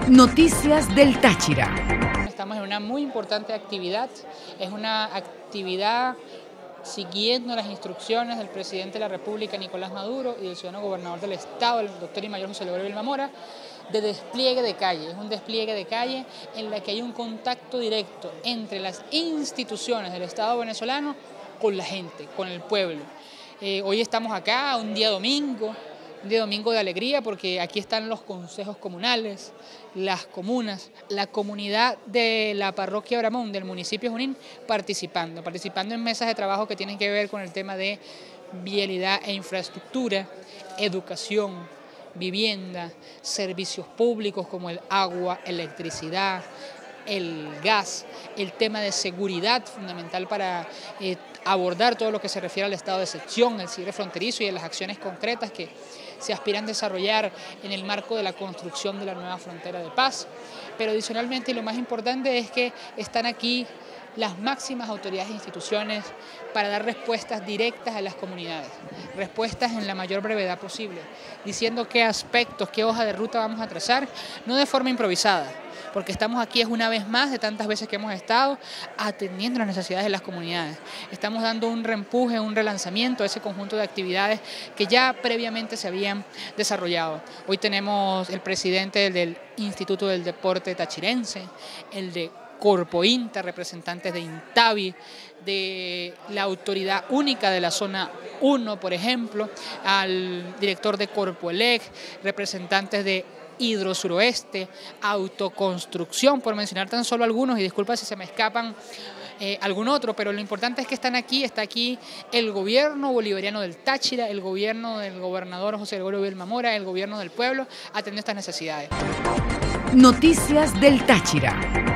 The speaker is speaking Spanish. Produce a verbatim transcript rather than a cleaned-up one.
Noticias del Táchira. Estamos en una muy importante actividad, es una actividad siguiendo las instrucciones del presidente de la República, Nicolás Maduro, y del ciudadano gobernador del Estado, el doctor y mayor José Gregorio Vilma Mora, de despliegue de calle. Es un despliegue de calle en la que hay un contacto directo entre las instituciones del Estado venezolano con la gente, con el pueblo. Eh, hoy estamos acá, un día domingo, un día domingo de alegría, porque aquí están los consejos comunales, las comunas, la comunidad de la parroquia Bramón, del municipio de Junín, participando, participando en mesas de trabajo que tienen que ver con el tema de vialidad e infraestructura, educación, vivienda, servicios públicos como el agua, electricidad, el gas, el tema de seguridad fundamental para eh, abordar todo lo que se refiere al estado de excepción, el cierre fronterizo y de las acciones concretas que se aspiran a desarrollar en el marco de la construcción de la nueva frontera de paz. Pero adicionalmente, y lo más importante, es que están aquí las máximas autoridades e instituciones para dar respuestas directas a las comunidades, respuestas en la mayor brevedad posible, diciendo qué aspectos, qué hoja de ruta vamos a trazar, no de forma improvisada, porque estamos aquí es una vez más de tantas veces que hemos estado atendiendo las necesidades de las comunidades. Estamos dando un reempuje, un relanzamiento a ese conjunto de actividades que ya previamente se habían desarrollado. Hoy tenemos el presidente del Instituto del Deporte Tachirense, el de Corpo Inta, representantes de Intavi, de la autoridad única de la zona uno, por ejemplo, al director de Corpo Elec, representantes de Hidrosuroeste, Autoconstrucción, por mencionar tan solo algunos, y disculpa si se me escapan eh, algún otro, pero lo importante es que están aquí, está aquí el gobierno bolivariano del Táchira, el gobierno del gobernador José Gregorio Vilma Mora, el gobierno del pueblo, atendiendo estas necesidades. Noticias del Táchira.